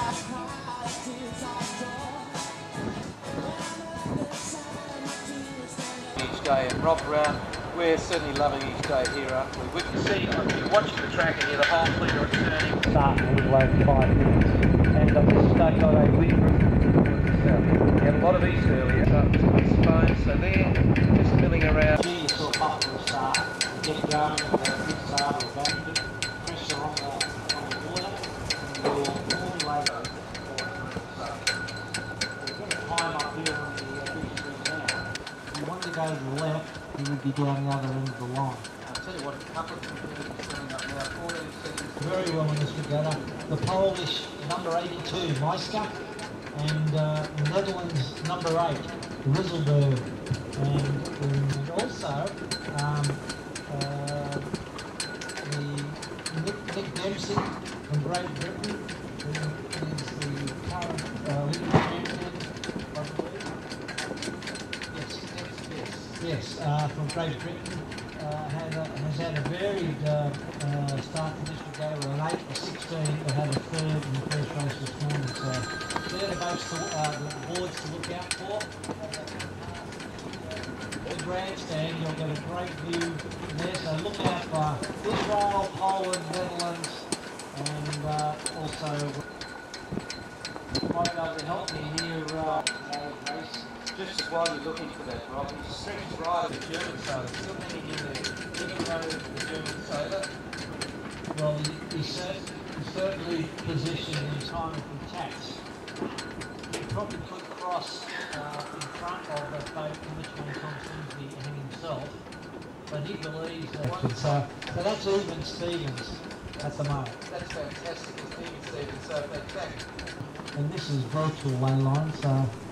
Each day and Rob around, we're certainly loving each day here, aren't we? We can see, you're watching the tracker here, the whole fleet are returning. Starting a little over 5 minutes, and I've just got a wind room. We had a lot of east earlier, so it's fine, so they're just milling around. You sort of up for a start, get it going with a good start or back bit, pressure on the water, and you'll formulate it. We've got a time up here on the big screen now. If you want to go to the left, you would be down the other end of the line. I'll tell you what, a couple of people are setting up now, 14 seconds. Very well in this regatta. The Polish number 82, Meister, and the Netherlands number 8, Rizzelberg, and also the Nick Dempsey from Great Britain, who is the current Olympic champion, I believe. Yes, from Great Britain. Has had a varied start to this regatta with an 8 or 16, but had a third in the first race this morning. So they're the boards to look out for. The grandstand, you'll get a great view there. So look out for Israel, Poland, Netherlands, and also might be able to help me here. Race. Just while you're looking for that, Rob, he stretches right at the German sailor, still hanging in there, even though the German sailor. Well, he's certainly positioned in time of attacks. He probably could cross in front of the boat in between Tom Slingsby and himself, but he believes that. So that's even Stevens at the moment. That's fantastic, it's even Stevens, so fantastic. And this is virtual ley line, so.